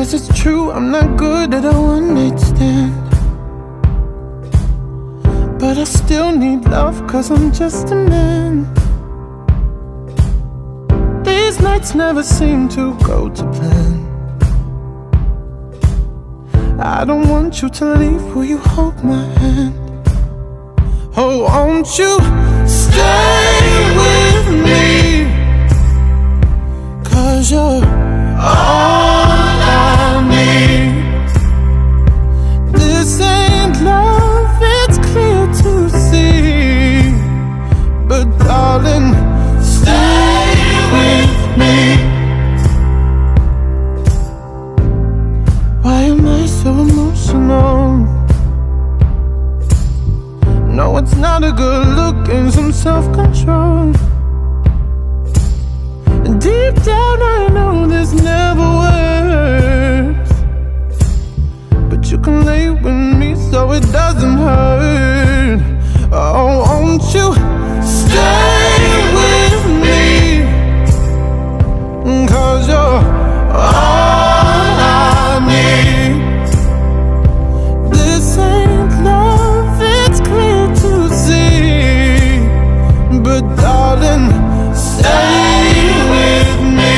Yes, it's true, I'm not good at a one-night stand, but I still need love, cause I'm just a man. These nights never seem to go to plan. I don't want you to leave, will you hold my hand? Oh, won't you stay with me? Cause you're all I need. This ain't love, it's clear to see, but darling, stay with me. Why am I so emotional? No, it's not a good look, and some self-control. Deep down I know this never works, but you can lay with me so it doesn't hurt. Oh, won't you stay with me? Cause you're all I need. This ain't love, it's clear to see, but darling, stay with me.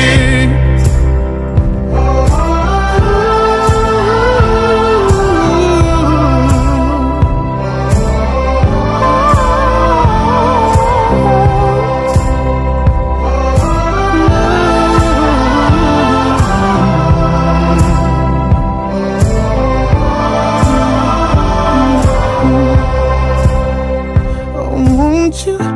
Oh, won't you